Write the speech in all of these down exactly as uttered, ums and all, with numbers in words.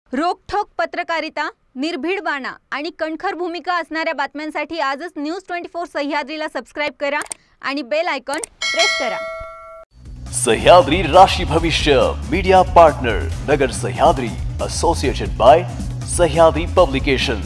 रोखठोक पत्रकारिता, निर्भीड बाणा आणि कणखर भूमिका असणाऱ्या बातम्यांसाठी आजच न्यूज ट्वेंटी फोर सह्याद्रीला सबस्क्राइब करा आणि बेल आयकॉन प्रेस करा। सह्याद्री राशि भविष्य media partner Nagar Sahyadri, associated by Sahyadri publication.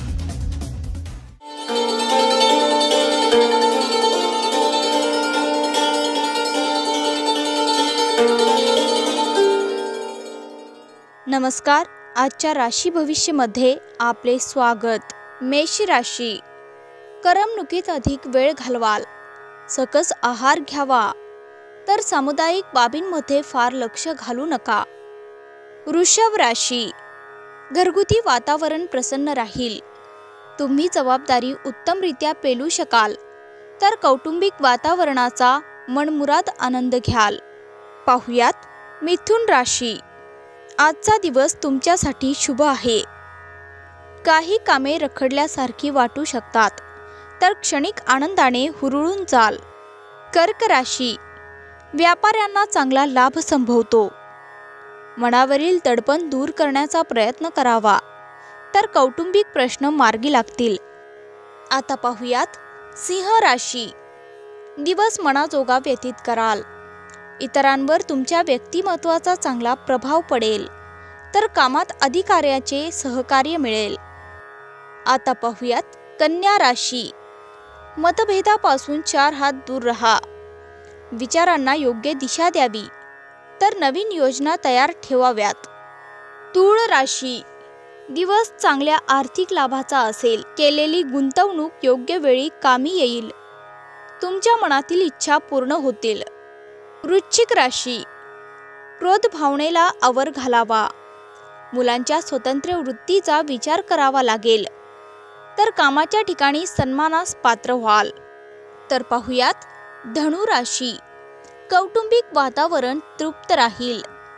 नमस्कार, आजच्या राशी भविष्य मध्ये आपले स्वागत। मेष राशी, करमणुकीत अधिक वेळ घालवाल, सकस आहार घ्यावा, तर सामुदायिक बाबींमध्ये फार लक्ष घालू नका। वृषभ राशी, घरगुती वातावरण प्रसन्न राहील, तुम्ही जबाबदारी उत्तमरित्या पेलू शकाल, तर कौटुंबिक वातावरणाचा मनमुराद आनंद घ्याल। पाहुयात मिथुन राशी, आजचा दिवस तुमच्यासाठी शुभ आहे। काही कामे रखडल्यासारखी वाटू शकतात, तर क्षणिक आनंदाने हुरळून जाल। कर्क राशी, व्यापाऱ्यांना चांगला लाभ संभवतो, मनावरील दडपण दूर करण्याचा प्रयत्न करावा, तर कौटुंबिक प्रश्न मार्गी लागतील। आता पाहुयात सिंह राशी, दिवस मनाजोगा व्यतीत कराल, इतरांवर तुमच्या व्यक्तिमत्वाचा चांगला प्रभाव पडेल, तर कामात अधिकाऱ्याचे सहकार्य मिळेल। आता पाहुयात कन्या राशी, मतभेदापासून चार हात दूर रहा, विचारांना योग्य दिशा द्यावी, तर नवीन योजना तयार ठेवाव्यात। तूळ राशी, दिवस चांगल्या आर्थिक लाभाचा असेल, केलेली गुंतवणूक योग्य वेळी कामी येईल, तुमच्या मनातील इच्छा पूर्ण होतील। वृश्चिक राशी, क्रोध भावनेला आवर घालावा, मुलांच्या स्वतंत्र वृत्तीचा विचार करावा लागेल, तर कामाच्या ठिकाणी सन्मानास पात्र व्हाल। तर पाहुयात धनु राशी, कौटुंबिक वातावरण तृप्त राहील,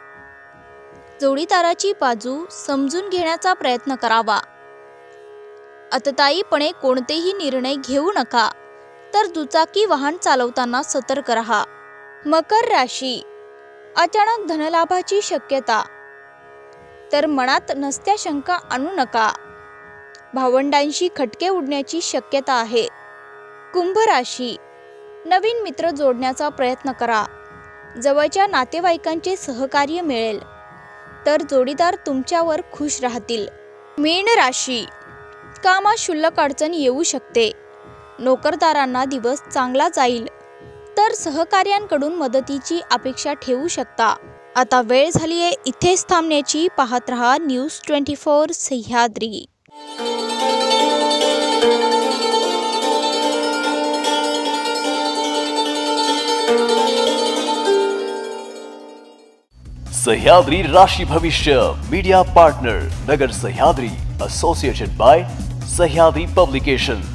जोडीदाराची बाजू समजून घेण्याचा प्रयत्न करावा, अततायीपणे कोणतेही निर्णय घेऊ नका, तर दुचाकी वाहन चालवताना सतर्क रहा। मकर राशी, अचानक धनलाभाची शक्यता, तर मनात नसत्या शंका आणू नका, भावंडांशी खटके उडण्याची शक्यता आहे। कुंभ राशी, नवीन मित्र जोडण्याचा प्रयत्न करा, जवळच्या नातेवाईकांचे सहकार्य मिळेल, तर जोडीदार तुमच्यावर खुश राहतील। मीन राशी, कामात क्षुल्लक अडचण येऊ शकते, नोकरदारांना दिवस चांगला जाईल, तर सहकार्यांकडून मदतीची अपेक्षा ठेवू शकता। आता वेळ झाली आहे इथेच थांबण्याची। पाहत रहा news twenty four Sahyadri. Sahyadri राशि भविष्य media partner Nagar Sahyadri, associated by Sahyadri publication.